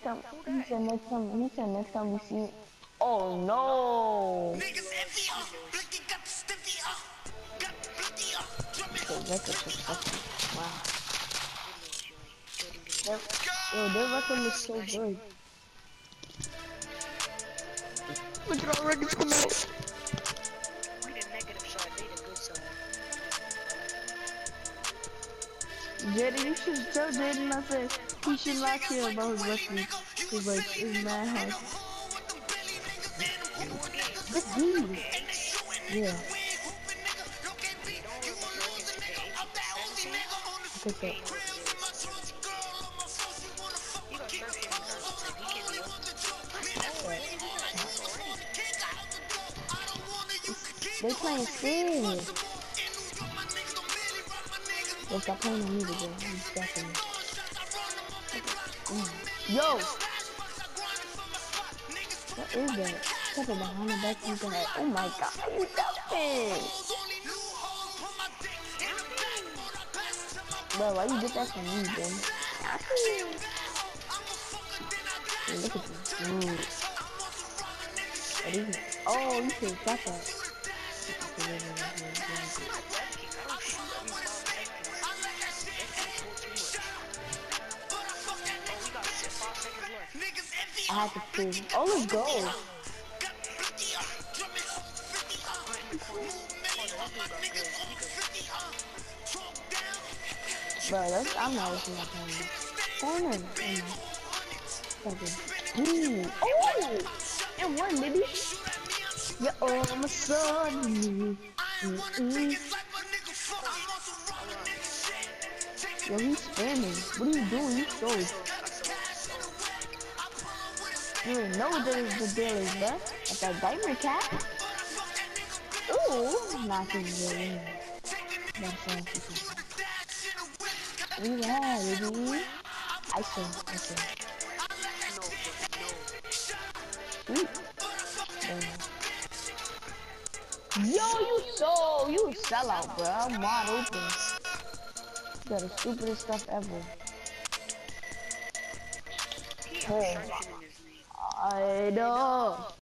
time, he said next time we see, oh no. The record successful. Wow. Their record looks so good. Look at our records come out. We the negative side, they the good side. Jaden, you should tell Jaden I said he should not care about his record. Cause like it's mad hard. This dude. Yeah. Okay, so. They playing serious. Yo, stop playing on music, bro. You distracting me. Yo! What is that? Something behind the back you got. Oh my god, you dumping! Bro, why you get that from me, bro? Hey, look at you. Oh, you should stop that. I have to prove. Oh, let's go. Bro, I'm not listening to that. Corner. Ooh. Oh! And one, baby. Yeah, oh, I'm a son. Yo, he's spamming. What are you doing? You sold. You already know what the deal is, bruh. Like that diaper cat. Ooh, not too good. That's yeah, baby. I see. Yo, you sell out, bro. I'm wide open. You got the stupidest stuff ever. Oh, I know.